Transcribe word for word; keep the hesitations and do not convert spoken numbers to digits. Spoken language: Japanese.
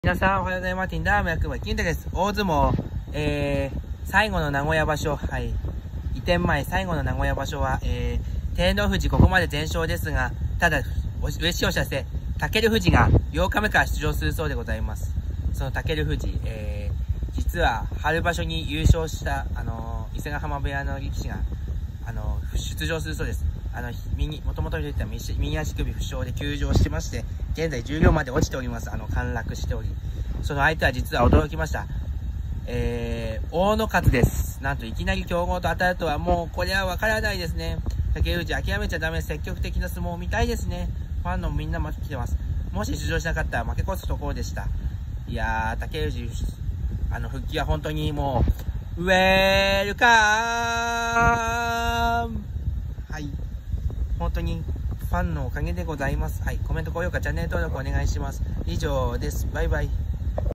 皆さんおはようございます。ティンダーム役場金太です。大相撲、えー、最後の名古屋場所、はい。移転前最後の名古屋場所は、えー、天童富士ここまで全勝ですが、ただ、上司を射せ、武富士がようかめから出場するそうでございます。その武富士、えー、実は春場所に優勝した、あのー、伊勢ヶ浜部屋の力士が、あのー、出場するそうです。あの、右、もともと言った右足首負傷で休場してまして、現在じゅう両まで落ちております。あの、陥落しており。その相手は実は驚きました。えー、大野勝です。なんといきなり強豪と当たるとはもうこれはわからないですね。竹内諦めちゃダメ。積極的な相撲を見たいですね。ファンのみんなも来てます。もし出場しなかったら負け越すところでした。いやー、竹内、あの、復帰は本当にもう、ウェルカームはい。本当にファンのおかげでございます。はい。コメント、高評価、チャンネル登録お願いします。以上です。バイバイ。